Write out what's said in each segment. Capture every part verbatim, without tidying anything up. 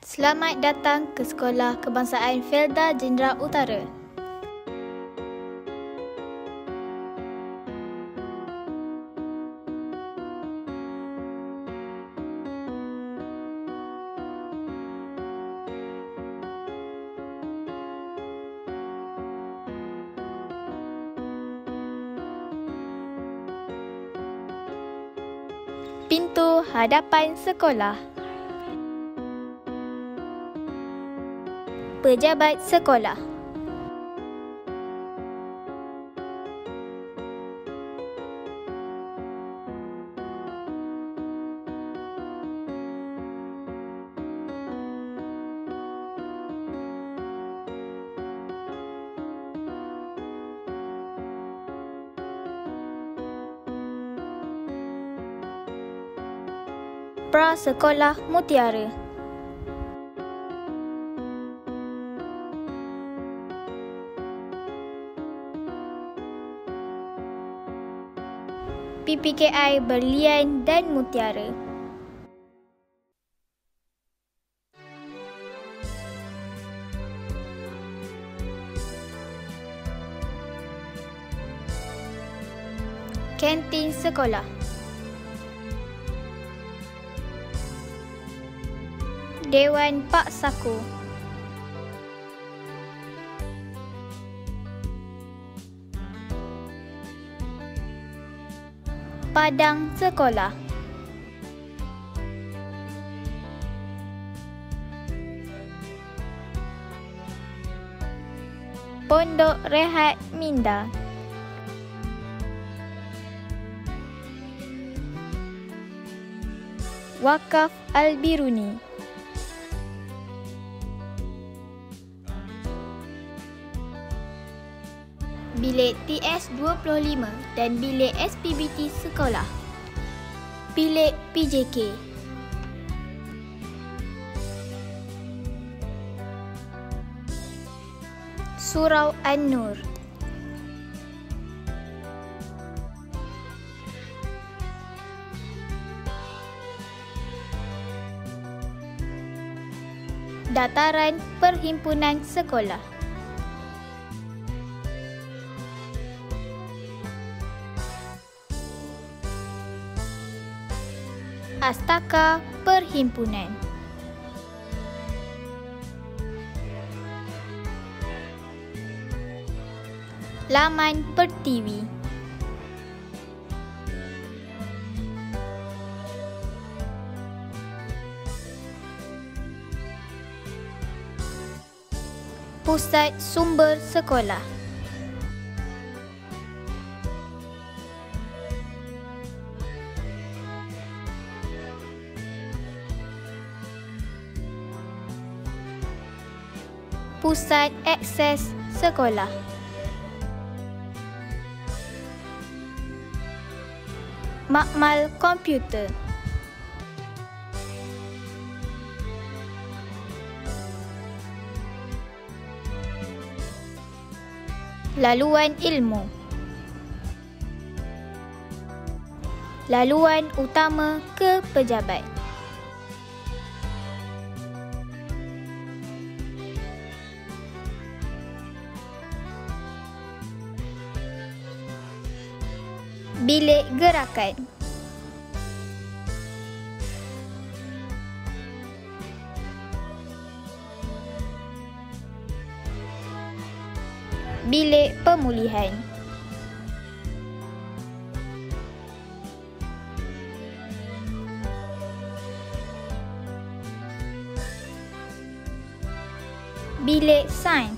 Selamat datang ke Sekolah Kebangsaan Felda Jenera Utara. Pintu hadapan sekolah. Pejabat sekolah. Prasekolah Mutiara. P P K I Berlian dan Mutiara. Kantin sekolah. Dewan Pak Saku. Padang sekolah. Pondok Rehat Minda. Wakaf Al-Biruni. Bilik T S dua puluh lima dan bilik S P B T sekolah. Bilik P J K. Surau An-Nur. Dataran Perhimpunan Sekolah. Astaka Perhimpunan. Laman Pertiwi. Pusat Sumber Sekolah. Pusat Akses Sekolah. Makmal Komputer. Laluan Ilmu. Laluan utama ke pejabat. Bilik Gerakan. Bilik Pemulihan. Bilik Sains.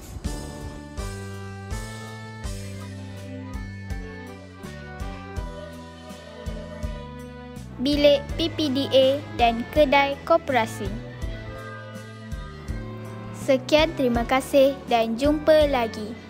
Bilik P P D A dan Kedai Koperasi. Sekian, terima kasih dan jumpa lagi.